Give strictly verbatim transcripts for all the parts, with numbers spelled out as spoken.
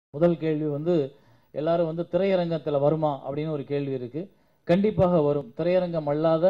முதல் கேள்வி வந்து எல்லாரும் வந்து திரையரங்கத்தில் வருமா அப்படின்னு ஒரு கேள்வி இருக்கு. கண்டிப்பாக வரும். திரையரங்கம் அல்லாத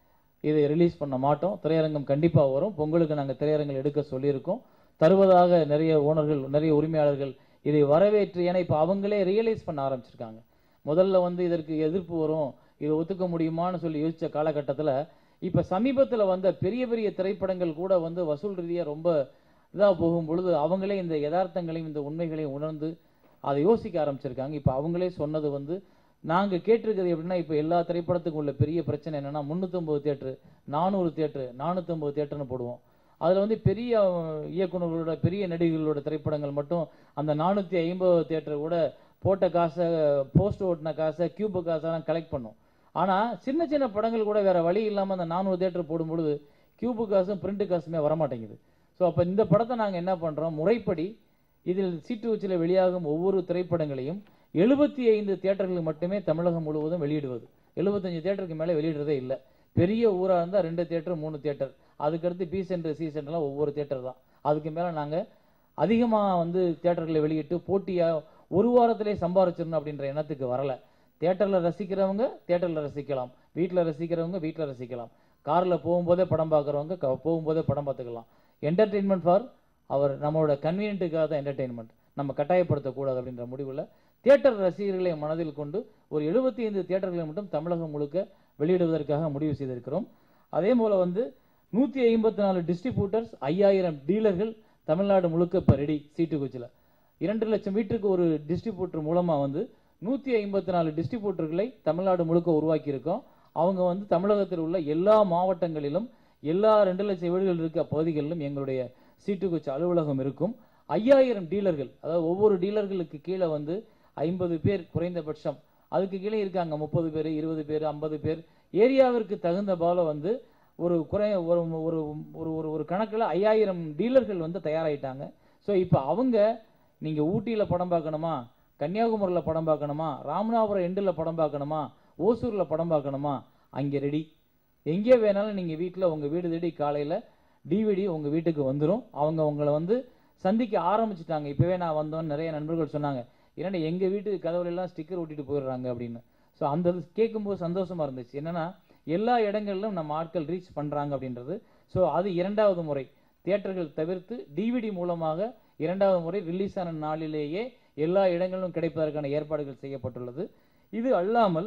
இதை ரிலீஸ் பண்ண மாட்டோம். திரையரங்கம் கண்டிப்பாக வரும். பொங்கலுக்கு நாங்கள் திரையரங்கள் எடுக்க சொல்லியிருக்கோம். தருவதாக நிறைய ஓனர்கள், நிறைய உரிமையாளர்கள் இதை வரவேற்று, ஏன்னா இப்போ அவங்களே ரியலைஸ் பண்ண ஆரம்பிச்சிருக்காங்க. முதல்ல வந்து இதற்கு எதிர்ப்பு வரும், இதை ஒத்துக்க முடியுமான்னு சொல்லி யோசிச்ச காலகட்டத்தில் இப்போ சமீபத்தில் வந்த பெரிய பெரிய திரைப்படங்கள் கூட வந்து வசூல் ரீதியாக ரொம்ப இதாக போகும் பொழுது அவங்களே இந்த யதார்த்தங்களையும் இந்த உண்மைகளையும் உணர்ந்து அதை யோசிக்க ஆரம்பிச்சிருக்காங்க. இப்போ அவங்களே சொன்னது வந்து நாங்கள் கேட்டிருக்கிறது எப்படின்னா, இப்போ எல்லா திரைப்படத்துக்கும் உள்ள பெரிய பிரச்சனை என்னென்னா முந்நூற்றம்பது தியேட்டரு, நானூறு தியேட்டரு, நானூற்றம்பது தியேட்டர்னு போடுவோம். அதில் வந்து பெரிய இயக்குநர்களோட, பெரிய நடிகர்களோட திரைப்படங்கள் மட்டும் அந்த நானூற்றி ஐம்பது தியேட்டர் கூட போட்ட காசை, போஸ்ட் ஓட்டின காசை, கியூபு காசெல்லாம் கலெக்ட் பண்ணும். ஆனால் சின்ன சின்ன படங்கள் கூட வேறு வழி இல்லாமல் அந்த நானூறு தியேட்டர் போடும்பொழுது கியூபு காசும் பிரிண்ட் காசுமே வரமாட்டேங்குது. ஸோ அப்போ இந்த படத்தை நாங்கள் என்ன பண்ணுறோம், முறைப்படி இதில் சி டூ ஹெச்சில் வெளியாகும் ஒவ்வொரு திரைப்படங்களையும் எழுபத்தி ஐந்து தியேட்டர்கள் மட்டுமே தமிழகம் முழுவதும் வெளியிடுவது. எழுபத்தஞ்சு தியேட்டருக்கு மேலே வெளியிடுறதே இல்லை. பெரிய ஊராக இருந்தால் ரெண்டு தியேட்டர், மூணு தியேட்டர், அதுக்கடுத்து பி சென்டர், சி சென்டர்லாம் ஒவ்வொரு தியேட்டர் தான். அதுக்கு மேலே நாங்கள் அதிகமாக வந்து தியேட்டர்களை வெளியிட்டு போட்டியாக ஒரு வாரத்திலே சம்பாதிச்சிடணும் அப்படின்ற எண்ணத்துக்கு வரலை. தியேட்டரில் ரசிக்கிறவங்க தியேட்டரில் ரசிக்கலாம், வீட்டில் ரசிக்கிறவங்க வீட்டில் ரசிக்கலாம், காரில் போகும்போதே படம் பார்க்குறவங்க போகும்போதே படம் பார்த்துக்கலாம். என்டர்டெயின்மெண்ட் ஃபார் அவர் நம்மளோட கன்வீனியன்ட்டுக்காக தான் என்டர்டெயின்மெண்ட், நம்ம கட்டாயப்படுத்தக்கூடாது அப்படின்ற முடிவில் தியேட்டர் ரசிகர்களை மனதில் கொண்டு ஒரு எழுபத்தி ஐந்து தியேட்டர்களை மட்டும் தமிழகம் முழுக்க வெளியிடுவதற்காக முடிவு செய்திருக்கிறோம். அதே போல் வந்து நூற்றி ஐம்பத்தி நாலு டிஸ்ட்ரிபியூட்டர்ஸ், ஐயாயிரம் டீலர்கள் தமிழ்நாடு முழுக்க இப்போ ரெடி. சி டூ ஹெச்சில் இரண்டு லட்சம் வீட்டுக்கு ஒரு டிஸ்ட்ரிபியூட்டர் மூலமாக வந்து நூற்றி ஐம்பத்தி நாலு டிஸ்ட்ரிபியூட்டர்களை தமிழ்நாடு முழுக்க உருவாக்கியிருக்கோம். அவங்க வந்து தமிழகத்தில் உள்ள எல்லா மாவட்டங்களிலும், எல்லா ரெண்டு லட்சம் வீடுகள் இருக்க பகுதிகளிலும் எங்களுடைய சி டூ ஹெச் அலுவலகம் இருக்கும். ஐயாயிரம் டீலர்கள், அதாவது ஒவ்வொரு டீலர்களுக்கு கீழே வந்து ஐம்பது பேர் குறைந்தபட்சம், அதுக்கு கீழே இருக்காங்க முப்பது பேர், இருபது பேர், ஐம்பது பேர். ஏரியாவிற்கு தகுந்த போல வந்து ஒரு குறை ஒரு ஒரு ஒரு ஒரு கணக்கில் ஐயாயிரம் டீலர்கள் வந்து தயாராகிட்டாங்க. ஸோ இப்போ அவங்க நீங்கள் ஊட்டியில் படம் பார்க்கணுமா, கன்னியாகுமரியில் படம் பார்க்கணுமா, ராமநாதபுரம் எண்டில் படம் பார்க்கணுமா, ஓசூரில் படம் பார்க்கணுமா, அங்கே ரெடி. எங்கே வேணாலும் நீங்கள் வீட்டில் உங்கள் வீடு தேடி காலையில் டிவிடி உங்கள் வீட்டுக்கு வந்துடும். அவங்க உங்களை வந்து சந்திக்க ஆரம்பிச்சிட்டாங்க. இப்போவே நான் வந்தோன்னு நிறைய நண்பர்கள் சொன்னாங்க, ஏன்னா எங்கள் வீட்டு கதவுலெல்லாம் ஸ்டிக்கர் ஒட்டிட்டு போயிடுறாங்க அப்படின்னு. ஸோ அந்த கேட்கும்போது சந்தோஷமாக இருந்துச்சு. என்னென்னா எல்லா இடங்களிலும் நம்ம ஆட்கள் ரீச் பண்ணுறாங்க அப்படின்றது. ஸோ அது இரண்டாவது முறை. தியேட்டர்கள் தவிர்த்து டிவிடி மூலமாக இரண்டாவது முறை ரிலீஸ் ஆன நாளிலேயே எல்லா இடங்களிலும் கிடைப்பதற்கான ஏற்பாடுகள் செய்யப்பட்டுள்ளது. இது அல்லாமல்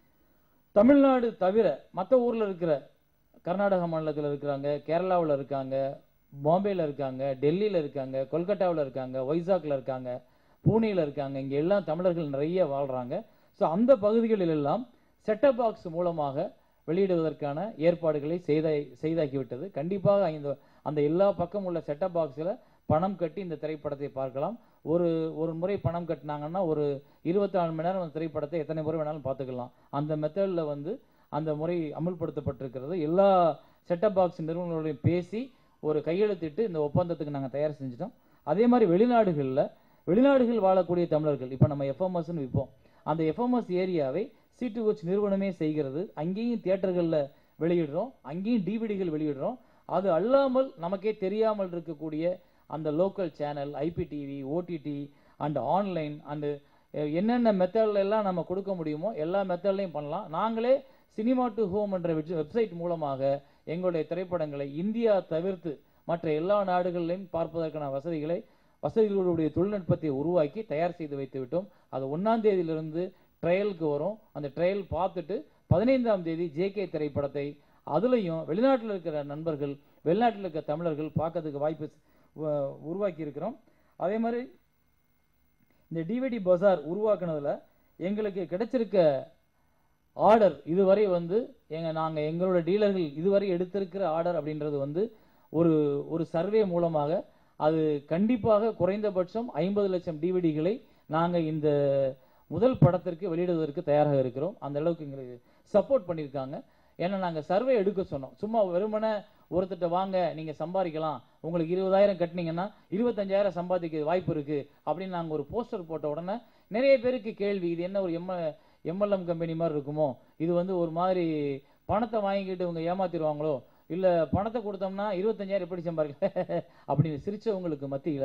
தமிழ்நாடு தவிர மற்ற ஊரில் இருக்கிற, கர்நாடக மாநிலத்தில் இருக்கிறாங்க, கேரளாவில் இருக்காங்க, பாம்பேயில் இருக்காங்க, டெல்லியில் இருக்காங்க, கொல்கட்டாவில் இருக்காங்க, வைசாக்கில் இருக்காங்க, பூனேயில் இருக்காங்க, இங்கே எல்லாம் தமிழர்கள் நிறைய வாழ்கிறாங்க. ஸோ அந்த பகுதிகளில் எல்லாம் செட்டப் பாக்ஸ் மூலமாக வெளியிடுவதற்கான ஏற்பாடுகளை செய்த செய்தாக்கிவிட்டது. கண்டிப்பாக இந்த அந்த எல்லா பக்கம் உள்ள செட்டப் பாக்ஸில் பணம் கட்டி இந்த திரைப்படத்தை பார்க்கலாம். ஒரு ஒரு முறை பணம் கட்டினாங்கன்னா ஒரு இருபத்தி நாலு மணி நேரம் அந்த திரைப்படத்தை எத்தனை முறை வேணாலும் பார்த்துக்கலாம். அந்த மெத்தடில் வந்து அந்த முறை அமுல்படுத்தப்பட்டிருக்கிறது. எல்லா செட்டப் பாக்ஸ் நிறுவனங்களோடையும் பேசி ஒரு கையெழுத்திட்டு இந்த ஒப்பந்தத்துக்கு நாங்கள் தயார் செஞ்சிட்டோம். அதே மாதிரி வெளிநாடுகளில் வெளிநாடுகள் வாழக்கூடிய தமிழர்கள், இப்போ நம்ம எஃப்எம்எஸ்ன்னு விற்போம், அந்த எஃப்எம்எஸ் ஏரியாவை சி டூ ஹெச் நிறுவனமே செய்கிறது. அங்கேயும் தியேட்டர்களில் வெளியிடுறோம், அங்கேயும் டிவிடிகள் வெளியிடுறோம். அது அல்லாமல் நமக்கே தெரியாமல் இருக்கக்கூடிய அந்த local channel, IPTV, OTT and online and என்னென்ன மெத்தட்ல எல்லாம் நம்ம கொடுக்க முடியுமோ எல்லா மெத்தட்லையும் பண்ணலாம். நாங்களே சினிமா டு ஹோம் என்ற வெப்சைட் மூலமாக எங்களுடைய திரைப்படங்களை இந்தியா தவிர்த்து மற்ற எல்லா நாடுகளிலையும் பார்ப்பதற்கான வசதிகளை வசதிகளுடைய தொழில்நுட்பத்தை உருவாக்கி தயார் செய்து வைத்து விட்டோம். அது ஒன்றாம் தேதியிலிருந்து ட்ரையலுக்கு வரும். அந்த ட்ரையல் பார்த்துட்டு பதினைந்தாம் தேதி ஜேகே திரைப்படத்தை அதுலேயும் வெளிநாட்டில் இருக்கிற நண்பர்கள், வெளிநாட்டில் இருக்கிற தமிழர்கள் பார்க்கறதுக்கு வாய்ப்பு உருவாக்கி இருக்கிறோம். அதே மாதிரி இந்த டிவிடி பஜார் உருவாக்குனதில் எங்களுக்கு கிடைச்சிருக்க ஆர்டர் இதுவரை வந்து எங்க நாங்கள் எங்களோட டீலர்கள் இதுவரை எடுத்திருக்கிற ஆர்டர் அப்படின்றது வந்து ஒரு ஒரு சர்வே மூலமாக அது கண்டிப்பாக குறைந்தபட்சம் ஐம்பது லட்சம் டிவிடிகளை நாங்கள் இந்த முதல் படத்திற்கு வெளியிடுவதற்கு தயாராக இருக்கிறோம். அந்த அளவுக்கு எங்களுக்கு சப்போர்ட் பண்ணியிருக்காங்க. ஏன்னா நாங்கள் சர்வே எடுக்க சொன்னோம். சும்மா வெறுமனே ஒருத்தட்ட வாங்க நீங்கள் சம்பாதிக்கலாம், உங்களுக்கு இருபதாயிரம் கட்டினீங்கன்னா இருபத்தஞ்சாயிரம் சம்பாதிக்க வாய்ப்பு இருக்குது அப்படின்னு நாங்கள் ஒரு போஸ்டர் போட்ட உடனே நிறைய பேருக்கு கேள்வி, இது என்ன ஒரு எம் எம்எல்எம் கம்பெனி மாதிரி இருக்குமோ, இது வந்து ஒரு மாதிரி பணத்தை வாங்கிக்கிட்டு இவங்க ஏமாத்திடுவாங்களோ, இல்லை பணத்தை கொடுத்தோம்னா இருபத்தஞ்சாயிரம் எப்படி சம்பாதிக்கல அப்படின்னு சிரிச்சவங்களுக்கு மத்தியில்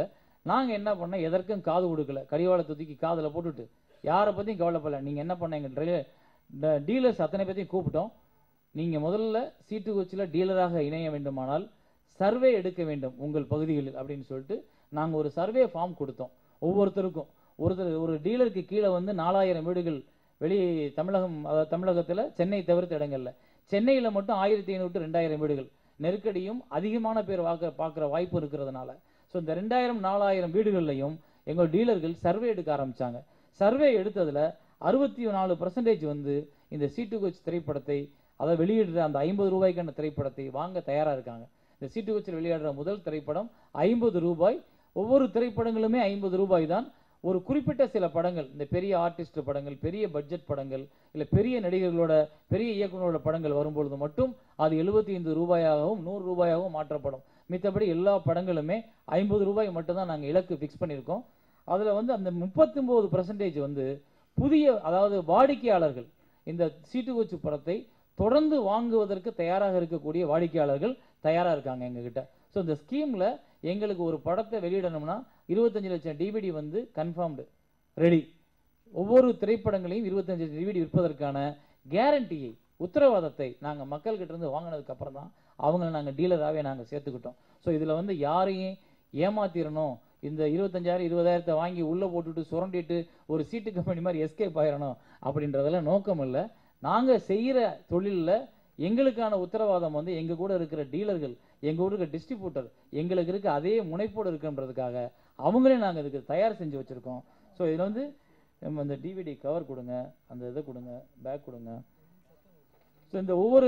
நாங்கள் என்ன பண்ணோம், எதற்கும் காது கொடுக்கல, கடிவாளத்தை தூக்கி காதில் போட்டுட்டு யாரை பற்றியும் கவலைப்படல. நீங்கள் என்ன பண்ண, எங்கள் டீலர்ஸ் அத்தனை பற்றியும் கூப்பிட்டோம். நீங்கள் முதல்ல சி டூ ஹெச்சில் டீலராக இணைய வேண்டுமானால் சர்வே எடுக்க வேண்டும் உங்கள் பகுதிகளில் அப்படின்னு சொல்லிட்டு நாங்கள் ஒரு சர்வே ஃபார்ம் கொடுத்தோம். ஒவ்வொருத்தருக்கும் ஒருத்தர் ஒரு டீலருக்கு கீழே வந்து நாலாயிரம் வீடுகள் வெளி தமிழகம், அதாவது தமிழகத்தில் சென்னை தவிர்த்த இடங்கள்ல, சென்னையில் மட்டும் ஆயிரத்தி ஐநூறு ரெண்டாயிரம் வீடுகள், நெருக்கடியும் அதிகமான பேர் வாக்க பார்க்குற வாய்ப்பு இருக்கிறதுனால ஸோ இந்த ரெண்டாயிரம் நாலாயிரம் வீடுகள்லையும் எங்கள் டீலர்கள் சர்வே எடுக்க ஆரம்பித்தாங்க. சர்வே எடுத்ததில் அறுபத்தி நாலு பர்சன்டேஜ் வந்து இந்த சி டூ ஹெச் திரைப்படத்தை, அதை வெளியிடுற அந்த ஐம்பது ரூபாய்க்கான திரைப்படத்தை வாங்க தயாராக இருக்காங்க. இந்த சி டூ ஹெச்சில் வெளியிடுற முதல் திரைப்படம் ஐம்பது ரூபாய். ஒவ்வொரு திரைப்படங்களுமே ஐம்பது ரூபாய் தான். ஒரு குறிப்பிட்ட சில படங்கள், இந்த பெரிய ஆர்டிஸ்ட் படங்கள், பெரிய பட்ஜெட் படங்கள், இல்லை பெரிய நடிகர்களோட பெரிய இயக்குநரோட படங்கள் வரும்பொழுது மட்டும் அது எழுபத்தி ஐந்து ரூபாயாகவும் நூறு ரூபாயாகவும் மாற்றப்படும். மித்தபடி எல்லா படங்களுமே ஐம்பது ரூபாய் மட்டும்தான் நாங்கள் இலக்கு ஃபிக்ஸ் பண்ணியிருக்கோம். அதில் வந்து அந்த முப்பத்தி ஒன்பது பர்சன்டேஜ் வந்து புதிய, அதாவது வாடிக்கையாளர்கள் இந்த சி டூ ஹெச் படத்தை தொடர்ந்து வாங்குவதற்கு தயாராக இருக்கக்கூடிய வாடிக்கையாளர்கள் தயாராக இருக்காங்க எங்ககிட்ட. ஸோ இந்த ஸ்கீமில் எங்களுக்கு ஒரு படத்தை வெளியிடணும்னா இருபத்தஞ்சு லட்சம் டிவிடி வந்து கன்ஃபார்ம்டு ரெடி. ஒவ்வொரு திரைப்படங்களையும் இருபத்தஞ்சு டிவிடி விற்பதற்கான கேரண்டியை, உத்தரவாதத்தை நாங்கள் மக்கள்கிட்ட இருந்து வாங்கினதுக்கு அப்புறம் தான் அவங்கள நாங்கள் டீலராகவே நாங்கள் சேர்த்துக்கிட்டோம். ஸோ இதில் வந்து யாரையும் ஏமாத்திரணும், இந்த இருபத்தஞ்சாயிரம் இருபதாயிரத்தை வாங்கி உள்ளே போட்டுட்டு சுரண்டிட்டு ஒரு சீட்டு கம்பெனி மாதிரி எஸ்கேப் ஆயிடணும் அப்படின்றதெல்லாம் நோக்கம் இல்லை. நாங்கள் செய்கிற தொழிலில் எங்களுக்கான உத்தரவாதம் வந்து எங்கள் கூட இருக்கிற டீலர்கள், எங்கள் கூட இருக்கிற டிஸ்ட்ரிபியூட்டர் எங்களுக்கு இருக்க அதே முனைப்போடு இருக்குன்றதுக்காக அவங்களே நாங்கள் இதுக்கு தயார் செஞ்சு வச்சுருக்கோம். ஸோ இதில் வந்து நம்ம அந்த டிவிடி கவர் கொடுங்க, அந்த இதை கொடுங்க, பேக் கொடுங்க. ஸோ இந்த ஒவ்வொரு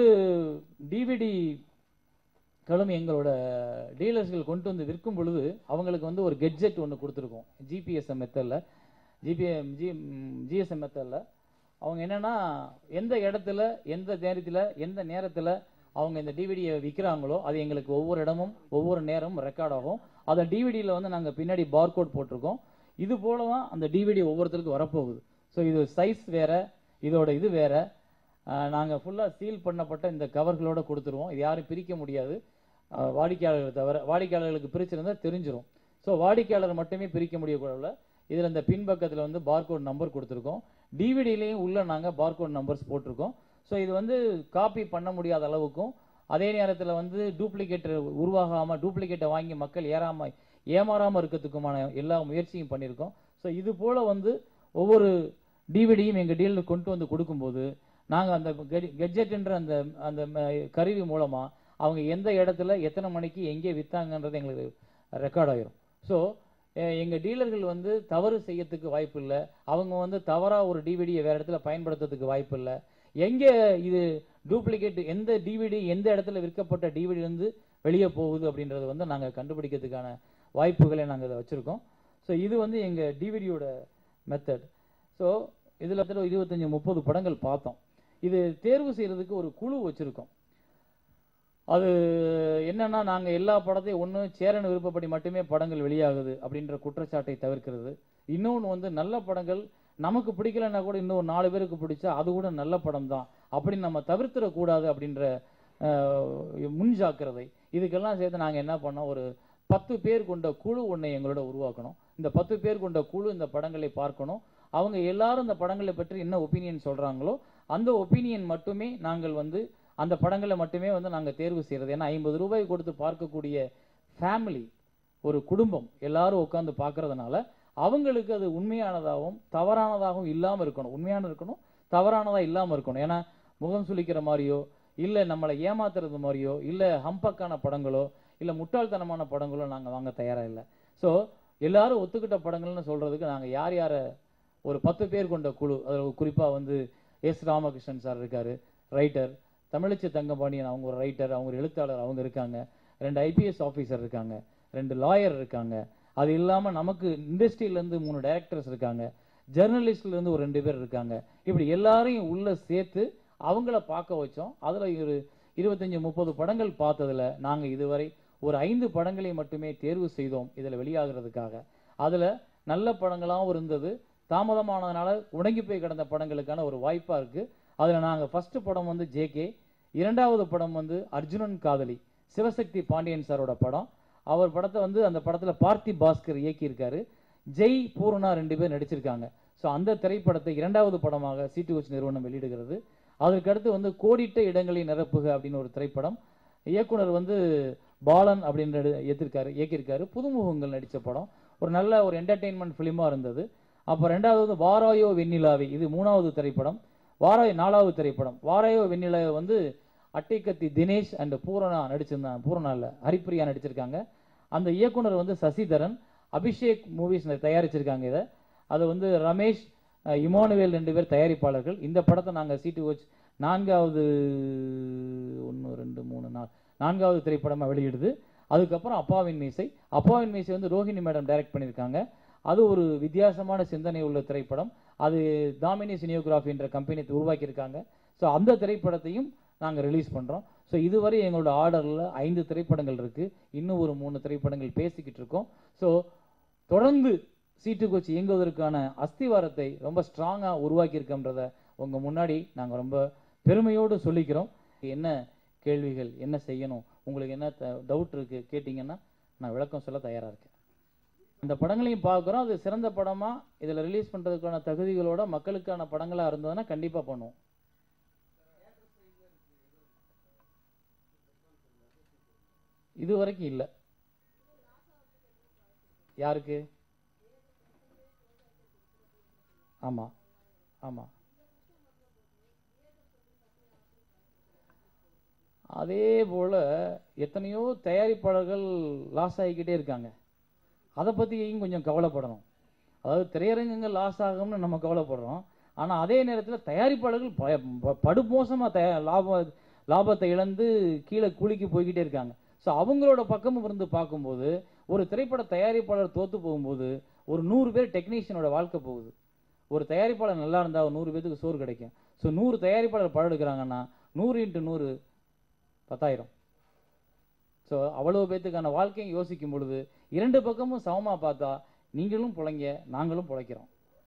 டிவிடிகளும் எங்களோட டீலர்ஸ்கள் கொண்டு வந்து விற்கும் பொழுது அவங்களுக்கு வந்து ஒரு கெட்ஜெட் ஒன்று கொடுத்துருக்கோம். ஜிபிஎஸ்எம் மெத்தடில், ஜிபிஎம் ஜி ஜிஎஸ்எம் மெத்தடில் அவங்க என்னென்னா எந்த இடத்துல, எந்த நேரத்தில், எந்த நேரத்தில் அவங்க இந்த டிவிடியை விற்கிறாங்களோ அது எங்களுக்கு ஒவ்வொரு இடமும் ஒவ்வொரு நேரமும் ரெக்கார்ட் ஆகும். அதை டிவிடியில் வந்து நாங்கள் பின்னாடி பார்கோட் போட்டிருக்கோம். இது போல தான் அந்த டிவிடி ஒவ்வொருத்தருக்கும் வரப்போகுது. ஸோ இது சைஸ் வேறு, இதோட இது வேறு. நாங்கள் ஃபுல்லாக சீல் பண்ணப்பட்ட இந்த கவர்களோடு கொடுத்துருவோம். இது யாரும் பிரிக்க முடியாது வாடிக்கையாளர்கள் தவிர. வாடிக்கையாளர்களுக்கு பிரிச்சிருந்தால் தெரிஞ்சிடும். ஸோ வாடிக்கையாளர் மட்டுமே பிரிக்க முடியக்கூடாது. இதில் இந்த பின்பக்கத்தில் வந்து பார்கோட் நம்பர் கொடுத்துருக்கோம். டிவிடிலையும் உள்ள நாங்கள் பார்கோட் நம்பர்ஸ் போட்டிருக்கோம். ஸோ இது வந்து காப்பி பண்ண முடியாத அளவுக்கும், அதே நேரத்தில் வந்து டூப்ளிகேட் உருவாகாமல், டூப்ளிகேட்டை வாங்கி மக்கள் ஏறாமல் ஏமாறாமல் இருக்கிறதுக்குமான எல்லா முயற்சியும் பண்ணியிருக்கோம். ஸோ இது போல் வந்து ஒவ்வொரு டிவிடியும் எங்கள் டீலில் கொண்டு வந்து கொடுக்கும்போது நாங்கள் அந்த கெட்ஜெட்ன்ற அந்த அந்த கருவி மூலமாக அவங்க எந்த இடத்துல எத்தனை மணிக்கு எங்கே விற்றாங்கன்றது எங்களுக்கு ரெக்கார்ட் ஆகிரும். ஸோ எங்கள் டீலர்கள் வந்து தவறு செய்யறதுக்கு வாய்ப்பு இல்லை. அவங்க வந்து தவறாக ஒரு டிவிடியை வேறு இடத்துல பயன்படுத்துறதுக்கு வாய்ப்பு இல்லை. எங்கே இது டூப்ளிகேட், எந்த டிவிடி எந்த இடத்துல விற்கப்பட்ட டிவிடிலேருந்து வெளியே போகுது அப்படின்றது வந்து நாங்கள் கண்டுபிடிக்கிறதுக்கான வாய்ப்புகளை நாங்கள் இதை வச்சுருக்கோம். ஸோ இது வந்து எங்கள் டிவிடியோட மெத்தட். ஸோ இதில் இருபத்தஞ்சி முப்பது படங்கள் பார்த்தோம். இது தேர்வு செய்கிறதுக்கு ஒரு குழு வச்சுருக்கோம். அது என்னன்னா, நாங்கள் எல்லா படத்தையும் ஒன்று சேரன் விருப்பப்படி மட்டுமே படங்கள் வெளியாகுது அப்படின்ற குற்றச்சாட்டை தவிர்க்கிறது. இன்னொன்று வந்து நல்ல படங்கள் நமக்கு பிடிக்கலன்னா கூட இன்னும் நாலு பேருக்கு பிடிச்சா அது கூட நல்ல படம் தான் அப்படின்னு நம்ம தவிர்த்திடக்கூடாது அப்படின்ற முன் ஜாக்கிரதை. இதுக்கெல்லாம் சேர்த்து நாங்கள் என்ன பண்ணோம், ஒரு பத்து பேர் கொண்ட குழு ஒன்றை எங்களோட உருவாக்கணும். இந்த பத்து பேர் கொண்ட குழு இந்த படங்களை பார்க்கணும். அவங்க எல்லாரும் இந்த படங்களை பற்றி என்ன ஒப்பீனியன் சொல்கிறாங்களோ அந்த ஒப்பீனியன் மட்டுமே நாங்கள் வந்து அந்த படங்களை மட்டுமே வந்து நாங்கள் தேர்வு செய்கிறது. ஏன்னா ஐம்பது ரூபாய் கொடுத்து பார்க்கக்கூடிய ஃபேமிலி, ஒரு குடும்பம் எல்லாரும் உட்காந்து பார்க்கறதுனால அவங்களுக்கு அது உண்மையானதாகவும் தவறானதாகவும் இல்லாமல் இருக்கணும். உண்மையான இருக்கணும், தவறானதாக இல்லாமல் இருக்கணும். ஏன்னா முகம் சுளிக்கிற மாதிரியோ, இல்லை நம்மளை ஏமாத்துறது மாதிரியோ, இல்லை ஹம்பக்கான படங்களோ, இல்லை முட்டாள்தனமான படங்களோ நாங்கள் வாங்க தயாராக இல்லை. ஸோ எல்லாரும் ஒத்துக்கிட்ட படங்கள்னு சொல்கிறதுக்கு நாங்கள் யார் யாரை ஒரு பத்து பேர் கொண்ட குழு, அதில் குறிப்பாக வந்து எஸ் ராமகிருஷ்ணன் சார் இருக்கார், ரைட்டர். தமிழச்சி தங்கபாண்டியன் அவங்க ஒரு ரைட்டர், அவங்க ஒரு எழுத்தாளர், அவங்க இருக்காங்க. ரெண்டு ஐபிஎஸ் ஆஃபீஸர் இருக்காங்க, ரெண்டு லாயர் இருக்காங்க. அது இல்லாமல் நமக்கு இண்டஸ்ட்ரியிலேருந்து மூணு டைரக்டர்ஸ் இருக்காங்க, ஜேர்னலிஸ்ட்லேருந்து ஒரு ரெண்டு பேர் இருக்காங்க. இப்படி எல்லாரையும் உள்ளே சேர்த்து அவங்கள பார்க்க வச்சோம். அதில் ஒரு இருபத்தஞ்சி முப்பது படங்கள் பார்த்ததில் நாங்கள் இதுவரை ஒரு ஐந்து படங்களை மட்டுமே தேர்வு செய்தோம் இதில் வெளியாகிறதுக்காக. அதில் நல்ல படங்களாகவும் இருந்தது, தாமதமானதுனால உடங்கி போய் கிடந்த படங்களுக்கான ஒரு வாய்ப்பாக இருக்குது. அதில் நாங்கள் ஃபஸ்ட்டு படம் வந்து ஜேகே, இரண்டாவது படம் வந்து அர்ஜுனன் காதலி, சிவசக்தி பாண்டியன் சாரோட படம். அவர் படத்தை வந்து அந்த படத்தில் பார்த்தி பாஸ்கர் இயக்கியிருக்காரு. ஜெய் பூர்ணா ரெண்டு பேர் நடிச்சிருக்காங்க. ஸோ அந்த திரைப்படத்தை இரண்டாவது படமாக சி டூ ஹெச் நிறுவனம் வெளியிடுகிறது. அதற்கடுத்து வந்து கோடிட்ட இடங்களை நிரப்புக அப்படின்னு ஒரு திரைப்படம். இயக்குனர் வந்து பாலன் அப்படின்னு ஏற்றிருக்காரு இயக்கியிருக்காரு. புதுமுகங்கள் நடித்த படம். ஒரு நல்ல ஒரு என்டர்டெயின்மெண்ட் ஃபிலிமாக இருந்தது. அப்போ ரெண்டாவது வந்து வாராயோ வெண்ணிலாவே, இது மூணாவது திரைப்படம். வாராயோ நாலாவது திரைப்படம். வாராயோ வெண்ணிலாவை வந்து அட்டைக்கத்தி தினேஷ் அண்ட் பூரணா நடிச்சிருந்தாங்க. பூரணா இல்லை, ஹரிப்பிரியா நடிச்சிருக்காங்க. அந்த இயக்குனர் வந்து சசிதரன். அபிஷேக் மூவிஸ் தயாரிச்சிருக்காங்க இதை. அது வந்து ரமேஷ் இமானுவேல் ரெண்டு பேர் தயாரிப்பாளர்கள். இந்த படத்தை நாங்கள் சி டூ ஹெச் நான்காவது ஒன்று ரெண்டு மூணு நாலு நான்காவது திரைப்படமாக வெளியிடுது. அதுக்கப்புறம் அப்பாவின் மீசை. அப்பாவின் மீசை வந்து ரோஹிணி மேடம் டைரக்ட் பண்ணியிருக்காங்க. அது ஒரு வித்தியாசமான சிந்தனை உள்ள திரைப்படம். அது தாமினி சினியோகிராஃபி என்ற கம்பெனி உருவாக்கியிருக்காங்க. ஸோ அந்த திரைப்படத்தையும் நாங்கள் ரிலீஸ் பண்ணுறோம். ஸோ இதுவரை எங்களோட ஆர்டரில் ஐந்து திரைப்படங்கள் இருக்குது. இன்னும் ஒரு மூணு திரைப்படங்கள் பேசிக்கிட்டு இருக்கோம். ஸோ தொடர்ந்து சி டூ ஹெச் இயங்குவதற்கான அஸ்திவாரத்தை ரொம்ப ஸ்ட்ராங்காக உருவாக்கியிருக்கோன்றத உங்கள் முன்னாடி நாங்கள் ரொம்ப பெருமையோடு சொல்லிக்கிறோம். என்ன கேள்விகள், என்ன செய்யணும், உங்களுக்கு என்ன டவுட் இருக்குது கேட்டிங்கன்னா நான் விளக்கம் சொல்ல தயாராக இருக்கேன். இந்த படங்களையும் பார்க்குறோம். அது சிறந்த படமாக இதில் ரிலீஸ் பண்ணுறதுக்கான தகுதிகளோட மக்களுக்கான படங்களாக இருந்ததுன்னா கண்டிப்பாக பண்ணுவோம். இது வரைக்கும் இல்லை. யாருக்கு? ஆமாம் ஆமாம். அதே போல் எத்தனையோ தயாரிப்பாளர்கள் லாஸ் ஆகிக்கிட்டே இருக்காங்க. அதை பற்றியும் கொஞ்சம் கவலைப்படணும். அதாவது திரையரங்குகள் லாஸ் ஆகும்னு நம்ம கவலைப்படுறோம். ஆனால் அதே நேரத்தில் தயாரிப்பாளர்கள் படுமோசமாக தயா லாப லாபத்தை இழந்து கீழே குளிக்கு போய்கிட்டே இருக்காங்க. ஸோ அவங்களோட பக்கமும் இருந்து பார்க்கும்போது ஒரு திரைப்பட தயாரிப்பாளர் தோற்று போகும்போது ஒரு நூறு பேர் டெக்னீஷியனோட வாழ்க்கை போகுது. ஒரு தயாரிப்பாளர் நல்லா இருந்தால் நூறு பேருக்கு சோறு கிடைக்கும். ஸோ நூறு தயாரிப்பாளர் படம் எடுக்கிறாங்கன்னா நூறு இன்ட்டு நூறு பத்தாயிரம். ஸோ அவ்வளோ பேத்துக்கான வாழ்க்கையை யோசிக்கும் பொழுது இரண்டு பக்கமும் சமமாக பார்த்தா நீங்களும் பிழைங்க, நாங்களும் பிழைக்கிறோம்.